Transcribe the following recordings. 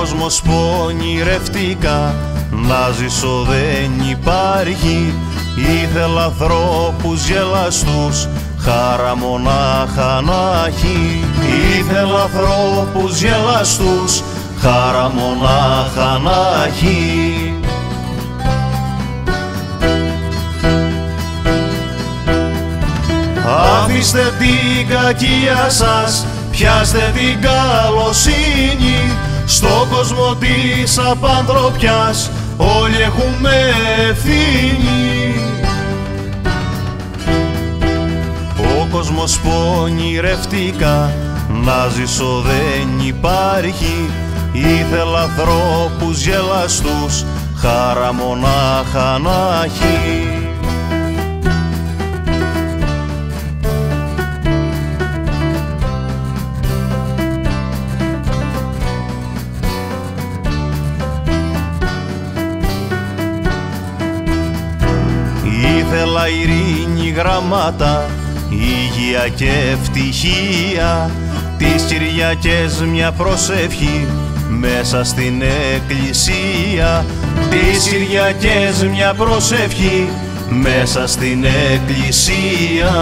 κόσμος που ονειρευτήκα να ζήσω δεν υπάρχει. Ήθελα ανθρώπους γελαστούς, χαρά μονάχα να έχει. Ήθελα ανθρώπους γελαστούς, χαρά μονάχα να έχει. Αφήστε την κακία σας, πιάστε την καλοσύνη. Στον κόσμο της απανθρωπιάς όλοι έχουμε ευθύνη. Ο κόσμος που ονειρευτήκα να ζήσω δεν υπάρχει. Ήθελα ανθρώπους γελαστούς, χαρά μονάχα να έχει. Ήθελα ειρήνη, γραμμάτα, υγεία και ευτυχία. Τις Κυριακές μια προσευχή μέσα στην εκκλησία. Τις Κυριακές μια προσευχή μέσα στην εκκλησία.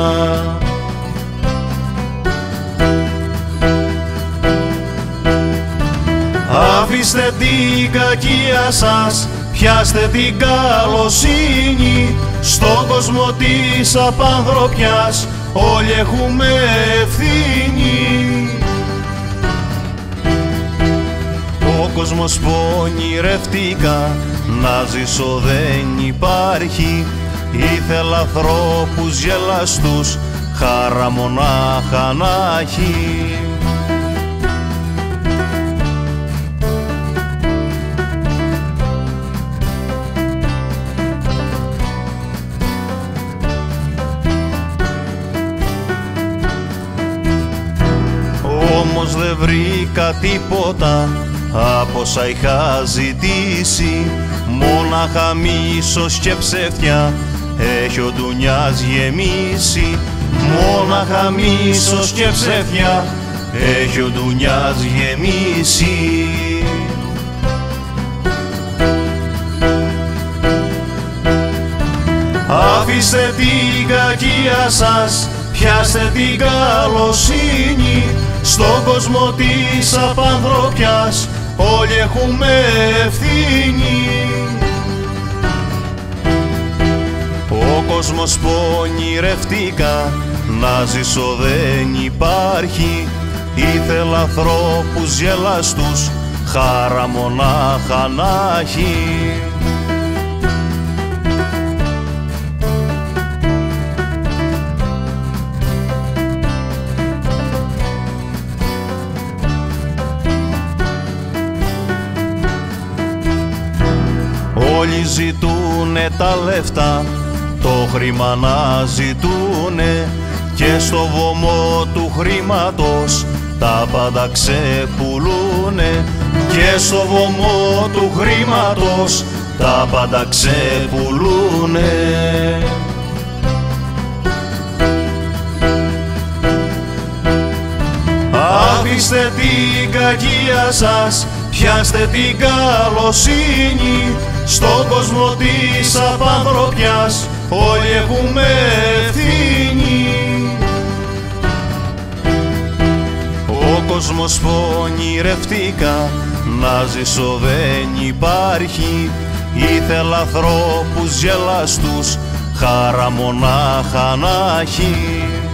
Αφήστε την κακία σας, πιάστε την καλοσύνη. Στον κόσμο της απανθρωπιάς όλοι έχουμε ευθύνη. Ο κόσμος που ονειρευτήκα να ζήσω δεν υπάρχει. Ήθελα ανθρώπους γελαστούς, χαρά μονάχα να έχει. Όμως δεν βρήκα τίποτα από όσα είχα ζητήσει. Μόναχα μίσος και ψεύτια έχει ο ντουνιάς γεμίσει. Μόναχα μίσος και ψεύτια έχει ο ντουνιάς γεμίσει. Αφήστε την κακία σας, πιάστε την καλοσύνη. Στον κόσμο της απανθρωπιάς όλοι έχουμε ευθύνη. Ο κόσμος που ονειρευτήκα να ζήσω δεν υπάρχει. Ήθελα ανθρώπους γελαστούς, χαρά μονάχα να έχει. Όλοι ζητούνε τα λεφτά, το χρήμα να ζητούνε και στο βωμό του χρήματος τα πάντα ξεπουλούνε. Και στο βωμό του χρήματος τα πάντα ξεπουλούνε. Αφήστε την κακία σας, πιάστε την καλοσύνη. Στον κόσμο της απανθρωπιάς όλοι έχουμε ευθύνη. Ο κόσμος που ονειρευτήκα να ζήσω δεν υπάρχει. Ήθελα ανθρώπους γελαστούς, χαρά μονάχα να έχει.